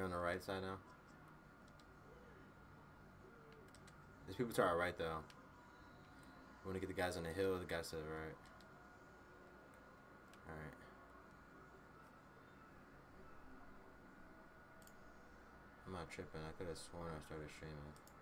You're on the right side now? There's people to our right, though. We want to get the guys on the hill, the guys to the right. Alright. I'm not tripping. I could have sworn I started streaming.